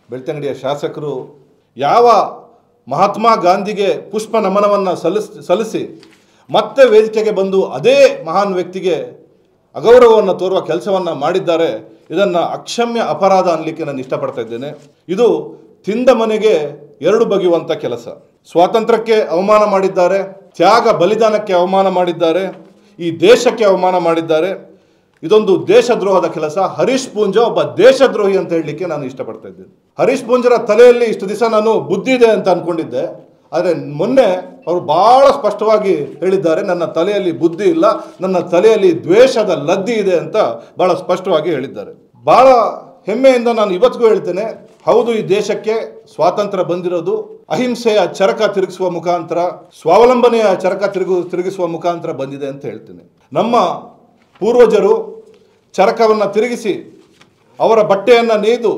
ಬೆಳ್ತಂಗಡಿಯ ಶಾಸಕರು ಯಾವ ಮಹಾತ್ಮ ಗಾಂಧಿಗೆ ಪುಷ್ಪ ನಮನವನ್ನು ಸಲ್ಲಿಸಿ ಮತ್ತೆ ವೇದಿಕೆಗೆ ಬಂದು ಅದೇ ಮಹಾನ್ ವ್ಯಕ್ತಿಗೆ ಅಗೌರವವನ್ನು ತೋರುವ ಕೆಲಸವನ್ನು ಮಾಡಿದ್ದಾರೆ. ಇದನ್ನು ಅಕ್ಷಮ್ಯ ಅಪರಾಧ ಅನ್ನಲಿಕ್ಕೆ ನಾನು ಇಷ್ಟಪಡ್ತಾ ಇದ್ದೇನೆ. ಇದು ತಿಂದ ಮನೆಗೆ ಎರಡು ಬಗೆಯುವಂಥ ಕೆಲಸ. ಸ್ವಾತಂತ್ರ್ಯಕ್ಕೆ ಅವಮಾನ ಮಾಡಿದ್ದಾರೆ, ತ್ಯಾಗ ಬಲಿದಾನಕ್ಕೆ ಅವಮಾನ ಮಾಡಿದ್ದಾರೆ, ಈ ದೇಶಕ್ಕೆ ಅವಮಾನ ಮಾಡಿದ್ದಾರೆ. ಇದೊಂದು ದೇಶದ್ರೋಹದ ಕೆಲಸ. ಹರೀಶ್ ಪೂಂಜ ಒಬ್ಬ ದೇಶದ್ರೋಹಿ ಅಂತ ಹೇಳಲಿಕ್ಕೆ ನಾನು ಇಷ್ಟಪಡ್ತಾ ಇದ್ದೇನೆ. ಹರೀಶ್ ಪೂಂಜರ ತಲೆಯಲ್ಲಿ ಇಷ್ಟು ದಿವಸ ನಾನು ಬುದ್ಧಿ ಇದೆ ಅಂತ ಅಂದ್ಕೊಂಡಿದ್ದೆ. ಆದರೆ ಮೊನ್ನೆ ಅವರು ಭಾಳ ಸ್ಪಷ್ಟವಾಗಿ ಹೇಳಿದ್ದಾರೆ, ನನ್ನ ತಲೆಯಲ್ಲಿ ಬುದ್ಧಿ ಇಲ್ಲ, ನನ್ನ ತಲೆಯಲ್ಲಿ ದ್ವೇಷದ ಲದ್ದಿ ಇದೆ ಅಂತ ಭಾಳ ಸ್ಪಷ್ಟವಾಗಿ ಹೇಳಿದ್ದಾರೆ. ಭಾಳ ಹೆಮ್ಮೆಯಿಂದ ನಾನು ಇವತ್ತಿಗೂ ಹೇಳ್ತೇನೆ, ಹೌದು, ಈ ದೇಶಕ್ಕೆ ಸ್ವಾತಂತ್ರ್ಯ ಬಂದಿರೋದು ಅಹಿಂಸೆಯ ಚರಕ ತಿರುಗಿಸುವ ಮುಖಾಂತರ, ಸ್ವಾವಲಂಬನೆಯ ಚರಕ ತಿರುಗಿಸುವ ಮುಖಾಂತರ ಬಂದಿದೆ ಅಂತ ಹೇಳ್ತೇನೆ. ನಮ್ಮ ಪೂರ್ವಜರು ಚರಕವನ್ನು ತಿರುಗಿಸಿ ಅವರ ಬಟ್ಟೆಯನ್ನು ನೇಯ್ದು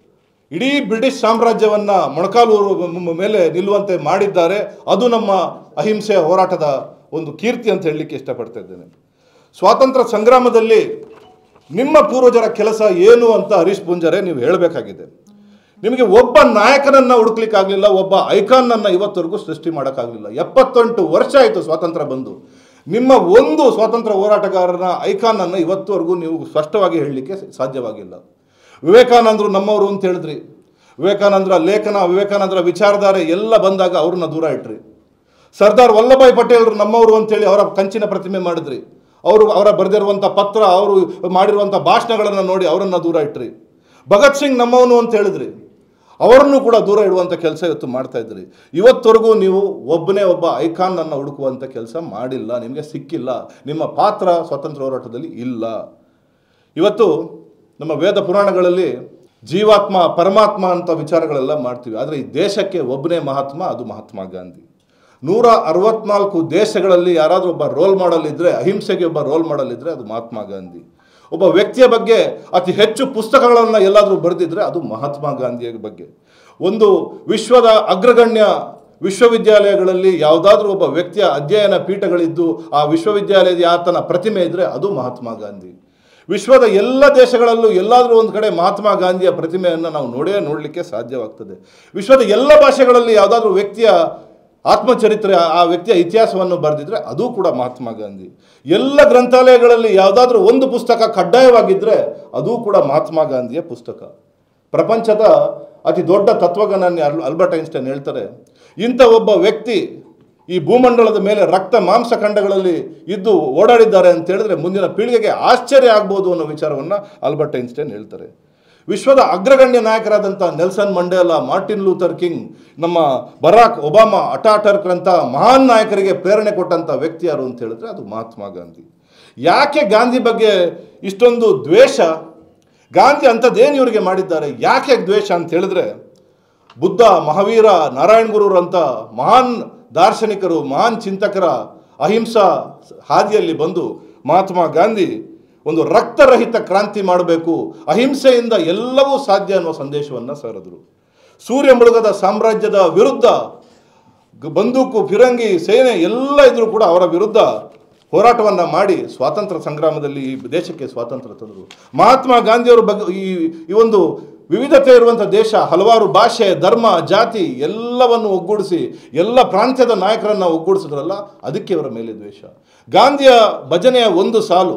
ಇಡೀ ಬ್ರಿಟಿಷ್ ಸಾಮ್ರಾಜ್ಯವನ್ನು ಮೊಣಕಾಲು ಮೇಲೆ ನಿಲ್ಲುವಂತೆ ಮಾಡಿದ್ದಾರೆ. ಅದು ನಮ್ಮ ಅಹಿಂಸೆಯ ಹೋರಾಟದ ಒಂದು ಕೀರ್ತಿ ಅಂತ ಹೇಳಲಿಕ್ಕೆ ಇಷ್ಟಪಡ್ತಾ ಇದ್ದೇನೆ. ಸ್ವಾತಂತ್ರ್ಯ ಸಂಗ್ರಾಮದಲ್ಲಿ ನಿಮ್ಮ ಪೂರ್ವಜರ ಕೆಲಸ ಏನು ಅಂತ ಹರೀಶ್ ಪೂಂಜರೆ ನೀವು ಹೇಳಬೇಕಾಗಿದೆ. ನಿಮಗೆ ಒಬ್ಬ ನಾಯಕನನ್ನು ಹುಡುಕ್ಲಿಕ್ಕಾಗಲಿಲ್ಲ, ಒಬ್ಬ ಐಕಾನನ್ನು ಇವತ್ತವರೆಗೂ ಸೃಷ್ಟಿ ಮಾಡೋಕ್ಕಾಗಲಿಲ್ಲ. 78 ವರ್ಷ ಆಯಿತು ಸ್ವಾತಂತ್ರ್ಯ ಬಂದು. ನಿಮ್ಮ ಒಂದು ಸ್ವಾತಂತ್ರ್ಯ ಹೋರಾಟಗಾರನ ಐಕಾನನ್ನು ಇವತ್ತುವರೆಗೂ ನೀವು ಸ್ಪಷ್ಟವಾಗಿ ಹೇಳಲಿಕ್ಕೆ ಸಾಧ್ಯವಾಗಿಲ್ಲ. ವಿವೇಕಾನಂದರು ನಮ್ಮವರು ಅಂತ ಹೇಳಿದ್ರಿ, ವಿವೇಕಾನಂದರ ಲೇಖನ, ವಿವೇಕಾನಂದರ ವಿಚಾರಧಾರೆ ಎಲ್ಲ ಬಂದಾಗ ಅವ್ರನ್ನ ದೂರ ಇಟ್ರಿ. ಸರ್ದಾರ್ ವಲ್ಲಭಾಯ್ ಪಟೇಲರು ನಮ್ಮವರು ಅಂತೇಳಿ ಅವರ ಕಂಚಿನ ಪ್ರತಿಮೆ ಮಾಡಿದ್ರಿ. ಅವರ ಬರೆದಿರುವಂಥ ಪತ್ರ, ಅವರು ಮಾಡಿರುವಂಥ ಭಾಷಣಗಳನ್ನು ನೋಡಿ ಅವರನ್ನು ದೂರ ಇಟ್ರಿ. ಭಗತ್ ಸಿಂಗ್ ನಮ್ಮವನು ಅಂತ ಹೇಳಿದ್ರಿ, ಅವರನ್ನು ಕೂಡ ದೂರ ಇಡುವಂಥ ಕೆಲಸ ಇವತ್ತು ಮಾಡ್ತಾ ಇದ್ರಿ. ಇವತ್ತವರೆಗೂ ನೀವು ಒಬ್ಬ ಐಕಾನನ್ನು ಹುಡುಕುವಂಥ ಕೆಲಸ ಮಾಡಿಲ್ಲ, ನಿಮಗೆ ಸಿಕ್ಕಿಲ್ಲ. ನಿಮ್ಮ ಪಾತ್ರ ಸ್ವಾತಂತ್ರ್ಯ ಹೋರಾಟದಲ್ಲಿ ಇಲ್ಲ. ಇವತ್ತು ನಮ್ಮ ವೇದ ಪುರಾಣಗಳಲ್ಲಿ ಜೀವಾತ್ಮ ಪರಮಾತ್ಮ ಅಂತ ವಿಚಾರಗಳೆಲ್ಲ ಮಾಡ್ತೀವಿ. ಆದರೆ ಈ ದೇಶಕ್ಕೆ ಒಬ್ಬನೇ ಮಹಾತ್ಮ, ಅದು ಮಹಾತ್ಮ ಗಾಂಧಿ. 164 ದೇಶಗಳಲ್ಲಿ ಯಾರಾದರೂ ಒಬ್ಬ ರೋಲ್ ಮಾಡಲ್ ಇದ್ದರೆ, ಅಹಿಂಸೆಗೆ ಒಬ್ಬ ರೋಲ್ ಮಾಡಲ್ ಇದ್ದರೆ ಅದು ಮಹಾತ್ಮ ಗಾಂಧಿ. ಒಬ್ಬ ವ್ಯಕ್ತಿಯ ಬಗ್ಗೆ ಅತಿ ಹೆಚ್ಚು ಪುಸ್ತಕಗಳನ್ನು ಎಲ್ಲಾದರೂ ಬರೆದಿದ್ರೆ ಅದು ಮಹಾತ್ಮ ಗಾಂಧಿಯ ಬಗ್ಗೆ. ಒಂದು ವಿಶ್ವದ ಅಗ್ರಗಣ್ಯ ವಿಶ್ವವಿದ್ಯಾಲಯಗಳಲ್ಲಿ ಯಾವುದಾದ್ರೂ ಒಬ್ಬ ವ್ಯಕ್ತಿಯ ಅಧ್ಯಯನ ಪೀಠಗಳಿದ್ದು ಆ ವಿಶ್ವವಿದ್ಯಾಲಯದ ಆತನ ಪ್ರತಿಮೆ ಇದ್ದರೆ ಅದು ಮಹಾತ್ಮ ಗಾಂಧಿ. ವಿಶ್ವದ ಎಲ್ಲ ದೇಶಗಳಲ್ಲೂ ಎಲ್ಲಾದರೂ ಒಂದು ಕಡೆ ಮಹಾತ್ಮ ಗಾಂಧಿಯ ಪ್ರತಿಮೆಯನ್ನು ನಾವು ನೋಡಲಿಕ್ಕೆ ಸಾಧ್ಯವಾಗ್ತದೆ. ವಿಶ್ವದ ಎಲ್ಲ ಭಾಷೆಗಳಲ್ಲಿ ಯಾವುದಾದ್ರೂ ವ್ಯಕ್ತಿಯ ಆತ್ಮಚರಿತ್ರೆ, ಆ ವ್ಯಕ್ತಿಯ ಇತಿಹಾಸವನ್ನು ಬರೆದಿದ್ರೆ ಅದು ಕೂಡ ಮಹಾತ್ಮ ಗಾಂಧಿ. ಎಲ್ಲ ಗ್ರಂಥಾಲಯಗಳಲ್ಲಿ ಯಾವುದಾದ್ರೂ ಒಂದು ಪುಸ್ತಕ ಕಡ್ಡಾಯವಾಗಿದ್ದರೆ ಅದು ಕೂಡ ಮಹಾತ್ಮ ಗಾಂಧಿಯ ಪುಸ್ತಕ. ಪ್ರಪಂಚದ ಅತಿ ದೊಡ್ಡ ತತ್ವಜ್ಞಾನಿ ಆಲ್ಬರ್ಟ್ ಐನ್ಸ್ಟೈನ್ ಹೇಳ್ತಾರೆ, ಇಂಥ ಒಬ್ಬ ವ್ಯಕ್ತಿ ಈ ಭೂಮಂಡಲದ ಮೇಲೆ ರಕ್ತ ಮಾಂಸಖಂಡಗಳಲ್ಲಿ ಇದ್ದು ಓಡಾಡಿದ್ದಾರೆ ಅಂತ ಹೇಳಿದ್ರೆ ಮುಂದಿನ ಪೀಳಿಗೆಗೆ ಆಶ್ಚರ್ಯ ಆಗ್ಬೋದು ಅನ್ನೋ ವಿಚಾರವನ್ನು ಆಲ್ಬರ್ಟ್ ಐನ್ಸ್ಟೈನ್ ಹೇಳ್ತಾರೆ. ವಿಶ್ವದ ಅಗ್ರಗಣ್ಯ ನಾಯಕರಾದಂಥ Nelson Mandela, Martin Luther King, ನಮ್ಮ ಬರಾಕ್ ಒಬಾಮಾ, ಅಟಾಟರ್ಕ್ರಂಥ ಮಹಾನ್ ನಾಯಕರಿಗೆ ಪ್ರೇರಣೆ ಕೊಟ್ಟಂಥ ವ್ಯಕ್ತಿ ಯಾರು ಅಂತ ಹೇಳಿದ್ರೆ ಅದು ಮಹಾತ್ಮ ಗಾಂಧಿ. ಯಾಕೆ ಗಾಂಧಿ ಬಗ್ಗೆ ಇಷ್ಟೊಂದು ದ್ವೇಷ? ಗಾಂಧಿ ಅಂಥದ್ದೇನು ಇವರಿಗೆ ಮಾಡಿದ್ದಾರೆ? ಯಾಕೆ ದ್ವೇಷ ಅಂತ ಹೇಳಿದ್ರೆ, ಬುದ್ಧ, ಮಹಾವೀರ, ನಾರಾಯಣ ಗುರುರಂಥ ಮಹಾನ್ ದಾರ್ಶನಿಕರು, ಮಹಾನ್ ಚಿಂತಕರ ಅಹಿಂಸಾ ಹಾದಿಯಲ್ಲಿ ಬಂದು ಮಹಾತ್ಮ ಗಾಂಧಿ ಒಂದು ರಕ್ತರಹಿತ ಕ್ರಾಂತಿ ಮಾಡಬೇಕು, ಅಹಿಂಸೆಯಿಂದ ಎಲ್ಲವೂ ಸಾಧ್ಯ ಅನ್ನುವ ಸಂದೇಶವನ್ನು ಸಾರಿದರು. ಸೂರ್ಯ ಮುಳುಗದ ಸಾಮ್ರಾಜ್ಯದ ವಿರುದ್ಧ ಬಂದೂಕು, ಫಿರಂಗಿ, ಸೇನೆ ಎಲ್ಲ ಇದ್ರೂ ಕೂಡ ಅವರ ವಿರುದ್ಧ ಹೋರಾಟವನ್ನು ಮಾಡಿ ಸ್ವಾತಂತ್ರ್ಯ ಸಂಗ್ರಾಮದಲ್ಲಿ ಈ ದೇಶಕ್ಕೆ ಸ್ವಾತಂತ್ರ್ಯ ತಂದರು. ಮಹಾತ್ಮ ಗಾಂಧಿಯವರ ಬಗ್ಗೆ ಈ ಒಂದು ವಿವಿಧತೆ ಇರುವಂಥ ದೇಶ, ಹಲವಾರು ಭಾಷೆ, ಧರ್ಮ, ಜಾತಿ ಎಲ್ಲವನ್ನು ಒಗ್ಗೂಡಿಸಿ ಎಲ್ಲ ಪ್ರಾಂತ್ಯದ ನಾಯಕರನ್ನು ಒಗ್ಗೂಡಿಸಿದ್ರಲ್ಲ, ಅದಕ್ಕೆ ಅವರ ಮೇಲೆ ದ್ವೇಷ. ಗಾಂಧಿಯ ಭಜನೆಯ ಒಂದು ಸಾಲು,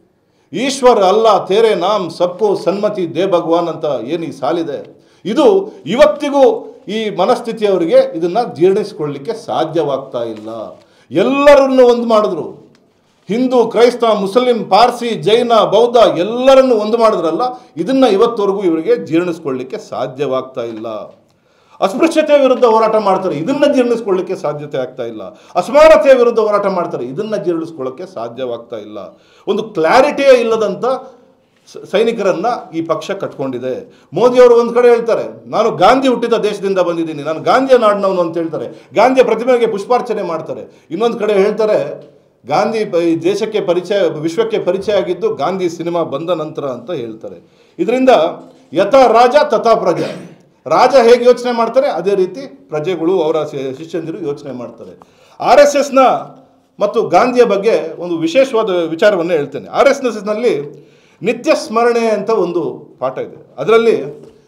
ಈಶ್ವರ ಅಲ್ಲ ತೇರೆ ನಾಮ್ ಸಬ್ಕೋ ಸನ್ಮತಿ ದೇ ಭಗವಾನ್ ಅಂತ ಏನು ಈ ಸಾಲಿದೆ, ಇದು ಇವತ್ತಿಗೂ ಈ ಮನಸ್ಥಿತಿಯವರಿಗೆ ಇದನ್ನು ಜೀರ್ಣಿಸಿಕೊಳ್ಳಲಿಕ್ಕೆ ಸಾಧ್ಯವಾಗ್ತಾ ಇಲ್ಲ. ಎಲ್ಲರನ್ನು ಒಂದು ಮಾಡಿದ್ರು, ಹಿಂದೂ, ಕ್ರೈಸ್ತ, ಮುಸ್ಲಿಂ, ಪಾರ್ಸಿ, ಜೈನ, ಬೌದ್ಧ ಎಲ್ಲರನ್ನು ಒಂದು ಮಾಡಿದ್ರಲ್ಲ, ಇದನ್ನು ಇವತ್ತವರೆಗೂ ಇವರಿಗೆ ಜೀರ್ಣಿಸ್ಕೊಳ್ಳಿಕ್ಕೆ ಸಾಧ್ಯವಾಗ್ತಾ ಇಲ್ಲ. ಅಸ್ಪೃಶ್ಯತೆಯ ವಿರುದ್ಧ ಹೋರಾಟ ಮಾಡ್ತಾರೆ, ಇದನ್ನು ಜೀರ್ಣಿಸ್ಕೊಳ್ಳಿಕ್ಕೆ ಸಾಧ್ಯತೆ ಆಗ್ತಾ ಇಲ್ಲ. ಅಸಮಾನತೆಯ ವಿರುದ್ಧ ಹೋರಾಟ ಮಾಡ್ತಾರೆ, ಇದನ್ನು ಜೀರ್ಣಿಸ್ಕೊಳ್ಳೋಕ್ಕೆ ಸಾಧ್ಯವಾಗ್ತಾ ಇಲ್ಲ. ಒಂದು ಕ್ಲಾರಿಟಿಯೇ ಇಲ್ಲದಂಥ ಸೈನಿಕರನ್ನು ಈ ಪಕ್ಷ ಕಟ್ಕೊಂಡಿದೆ. ಮೋದಿಯವರು ಒಂದು ಕಡೆ ಹೇಳ್ತಾರೆ, ನಾನು ಗಾಂಧಿ ಹುಟ್ಟಿದ ದೇಶದಿಂದ ಬಂದಿದ್ದೀನಿ, ನಾನು ಗಾಂಧಿಯ ನಾಡಿನವನು ಅಂತ ಹೇಳ್ತಾರೆ, ಗಾಂಧಿಯ ಪ್ರತಿಮೆಗೆ ಪುಷ್ಪಾರ್ಚನೆ ಮಾಡ್ತಾರೆ. ಇನ್ನೊಂದು ಕಡೆ ಹೇಳ್ತಾರೆ, ಗಾಂಧಿ ಈ ದೇಶಕ್ಕೆ ವಿಶ್ವಕ್ಕೆ ಪರಿಚಯ ಆಗಿದ್ದು ಗಾಂಧಿ ಸಿನಿಮಾ ಬಂದ ನಂತರ ಅಂತ ಹೇಳ್ತಾರೆ. ಇದರಿಂದ ಯಥಾ ರಾಜ ತಥಾ ಪ್ರಜಾ, ರಾಜ ಹೇಗೆ ಯೋಚನೆ ಮಾಡ್ತಾರೆ ಅದೇ ರೀತಿ ಪ್ರಜೆಗಳು, ಅವರ ಶಿಷ್ಯಂದಿರು ಯೋಚನೆ ಮಾಡ್ತಾರೆ. RSSನ ಮತ್ತು ಗಾಂಧಿಯ ಬಗ್ಗೆ ಒಂದು ವಿಶೇಷವಾದ ವಿಚಾರವನ್ನು ಹೇಳ್ತೇನೆ. RSSನಲ್ಲಿ ನಿತ್ಯ ಸ್ಮರಣೆ ಅಂತ ಒಂದು ಪಾಠ ಇದೆ. ಅದರಲ್ಲಿ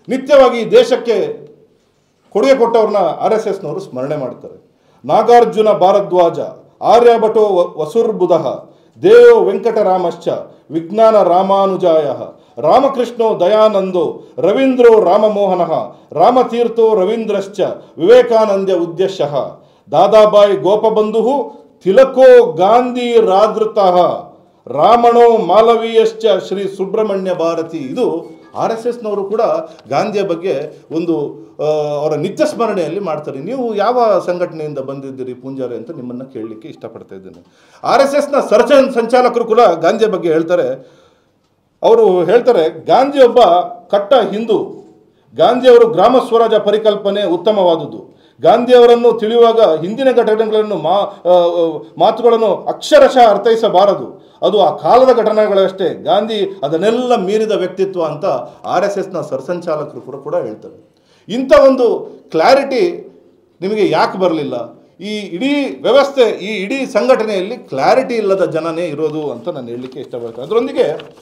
ನಿತ್ಯವಾಗಿ ಈ ದೇಶಕ್ಕೆ ಕೊಡುಗೆ ಕೊಟ್ಟವ್ರನ್ನ RSSನವರು ಸ್ಮರಣೆ ಮಾಡ್ತಾರೆ. ನಾಗಾರ್ಜುನ ಭಾರದ್ವಾಜ, ಆರ್ಯಭಟೋ ವಸುರ್ಬುಧಃ, ದೇವೋ ವೆಂಕಟರಾಮಶ್ಚ, ವಿಜ್ಞಾನ ರಾಮಾನುಜಾಯ, ರಾಮಕೃಷ್ಣೋ ದಯಾನಂದೋ, ರವೀಂದ್ರೋ ರಾಮಮೋಹನಃ, ರಾಮತೀರ್ಥೋ ರವೀಂದ್ರಶ್ಚ, ವಿವೇಕಾನಂದ ಉದ್ದೇಶಃ, ದಾದಾಬಾಯಿ ಗೋಪಬಂಧು, ತಿಲಕೋ ಗಾಂಧಿ ರಾದೃತಃ, ರಾಮಣೋ ಮಾಲವೀಯಶ್ಚ, ಶ್ರೀ ಸುಬ್ರಹ್ಮಣ್ಯ ಭಾರತಿ. ಇದು RSSನವರು ಕೂಡ ಗಾಂಧಿಯ ಬಗ್ಗೆ ಒಂದು ಅವರ ನಿತ್ಯ ಸ್ಮರಣೆಯಲ್ಲಿ ಮಾಡ್ತಾರೆ. ನೀವು ಯಾವ ಸಂಘಟನೆಯಿಂದ ಬಂದಿದ್ದೀರಿ ಪೂಂಜಾರಿ ಅಂತ ನಿಮ್ಮನ್ನು ಕೇಳಲಿಕ್ಕೆ ಇಷ್ಟಪಡ್ತಾ ಇದ್ದೇನೆ. RSSನ ಸಂಚಾಲಕರು ಕೂಡ ಗಾಂಧಿಯ ಬಗ್ಗೆ ಹೇಳ್ತಾರೆ. ಅವರು ಹೇಳ್ತಾರೆ, ಗಾಂಧಿ ಒಬ್ಬ ಕಟ್ಟ ಹಿಂದೂ. ಗಾಂಧಿಯವರು ಗ್ರಾಮ ಸ್ವರಾಜ ಪರಿಕಲ್ಪನೆ ಉತ್ತಮವಾದುದು. ಗಾಂಧಿಯವರನ್ನು ತಿಳಿಯುವಾಗ ಹಿಂದಿನ ಘಟನೆಗಳನ್ನು ಮಾತುಗಳನ್ನು ಅಕ್ಷರಶಃ ಅರ್ಥೈಸಬಾರದು. ಅದು ಆ ಕಾಲದ ಘಟನೆಗಳಷ್ಟೇ. ಗಾಂಧಿ ಅದನ್ನೆಲ್ಲ ಮೀರಿದ ವ್ಯಕ್ತಿತ್ವ ಅಂತ RSSನ ಸರ್ಸಂಚಾಲಕರು ಕೂಡ ಹೇಳ್ತಾರೆ. ಇಂಥ ಒಂದು ಕ್ಲಾರಿಟಿ ನಿಮಗೆ ಯಾಕೆ ಬರಲಿಲ್ಲ? ಈ ಇಡೀ ವ್ಯವಸ್ಥೆ, ಈ ಇಡೀ ಸಂಘಟನೆಯಲ್ಲಿ ಕ್ಲಾರಿಟಿ ಇಲ್ಲದ ಜನನೇ ಇರೋದು ಅಂತ ನಾನು ಹೇಳಲಿಕ್ಕೆ ಇಷ್ಟಪಡ್ತೇನೆ. ಅದರೊಂದಿಗೆ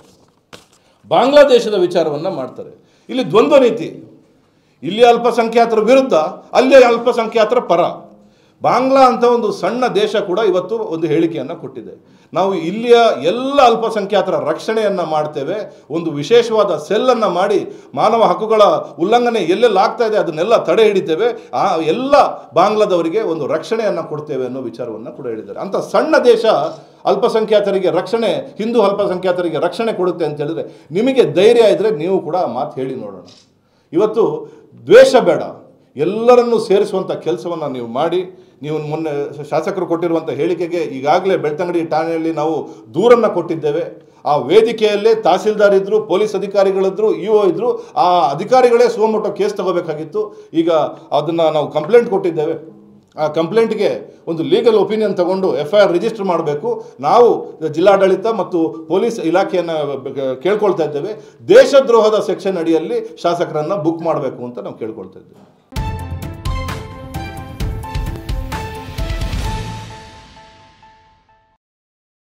ಬಾಂಗ್ಲಾದೇಶದ ವಿಚಾರವನ್ನು ಮಾಡ್ತಾರೆ. ಇಲ್ಲಿ ದ್ವಂದ್ವ ನೀತಿ. ಇಲ್ಲಿ ಅಲ್ಪಸಂಖ್ಯಾತರ ವಿರುದ್ಧ, ಅಲ್ಲಿ ಅಲ್ಪಸಂಖ್ಯಾತರ ಪರ. ಬಾಂಗ್ಲಾ ಅಂತ ಒಂದು ಸಣ್ಣ ದೇಶ ಕೂಡ ಇವತ್ತು ಒಂದು ಹೇಳಿಕೆಯನ್ನು ಕೊಟ್ಟಿದೆ. ನಾವು ಇಲ್ಲಿಯ ಎಲ್ಲ ಅಲ್ಪಸಂಖ್ಯಾತರ ರಕ್ಷಣೆಯನ್ನು ಮಾಡ್ತೇವೆ, ಒಂದು ವಿಶೇಷವಾದ ಸೆಲ್ಲನ್ನು ಮಾಡಿ ಮಾನವ ಹಕ್ಕುಗಳ ಉಲ್ಲಂಘನೆ ಎಲ್ಲೆಲ್ಲ ಆಗ್ತಾ ಇದೆ ಅದನ್ನೆಲ್ಲ ತಡೆ ಹಿಡಿತೇವೆ, ಆ ಎಲ್ಲ ಬಾಂಗ್ಲಾದವರಿಗೆ ಒಂದು ರಕ್ಷಣೆಯನ್ನು ಕೊಡ್ತೇವೆ ಅನ್ನೋ ವಿಚಾರವನ್ನು ಕೂಡ ಹೇಳಿದ್ದಾರೆ. ಅಂಥ ಸಣ್ಣ ದೇಶ ಅಲ್ಪಸಂಖ್ಯಾತರಿಗೆ ರಕ್ಷಣೆ, ಹಿಂದೂ ಅಲ್ಪಸಂಖ್ಯಾತರಿಗೆ ರಕ್ಷಣೆ ಕೊಡುತ್ತೆ ಅಂತ ಹೇಳಿದ್ರೆ ನಿಮಗೆ ಧೈರ್ಯ ಇದ್ದರೆ ನೀವು ಕೂಡ ಮಾತು ಹೇಳಿ ನೋಡೋಣ. ಇವತ್ತು ದ್ವೇಷ ಬೇಡ, ಎಲ್ಲರನ್ನೂ ಸೇರಿಸುವಂಥ ಕೆಲಸವನ್ನು ನೀವು ಮಾಡಿ. ನೀವು ಮೊನ್ನೆ ಶಾಸಕರು ಕೊಟ್ಟಿರುವಂಥ ಹೇಳಿಕೆಗೆ ಈಗಾಗಲೇ ಬೆಳ್ತಂಗಡಿ ಠಾಣೆಯಲ್ಲಿ ನಾವು ದೂರನ್ನು ಕೊಟ್ಟಿದ್ದೇವೆ. ಆ ವೇದಿಕೆಯಲ್ಲೇ ತಹಸೀಲ್ದಾರ್ ಇದ್ದರು, ಪೊಲೀಸ್ ಅಧಿಕಾರಿಗಳಿದ್ದರು, EO ಇದ್ದರು. ಆ ಅಧಿಕಾರಿಗಳೇ ಸುಮೋಟೋ ಕೇಸ್ ತಗೋಬೇಕಾಗಿತ್ತು. ಈಗ ಅದನ್ನು ನಾವು ಕಂಪ್ಲೇಂಟ್ ಕೊಟ್ಟಿದ್ದೇವೆ. ಆ ಕಂಪ್ಲೇಂಟ್ಗೆ ಒಂದು ಲೀಗಲ್ ಒಪಿನಿಯನ್ ತಗೊಂಡು FIR ರಿಜಿಸ್ಟರ್ ಮಾಡಬೇಕು. ನಾವು ಜಿಲ್ಲಾಡಳಿತ ಮತ್ತು ಪೊಲೀಸ್ ಇಲಾಖೆಯನ್ನು ಕೇಳ್ಕೊಳ್ತಾ ಇದ್ದೇವೆ. ದೇಶದ್ರೋಹದ ಸೆಕ್ಷನ್ ಅಡಿಯಲ್ಲಿ ಶಾಸಕರನ್ನು ಬುಕ್ ಮಾಡಬೇಕು ಅಂತ ನಾವು ಕೇಳ್ಕೊಳ್ತಾ ಇದ್ದೇವೆ.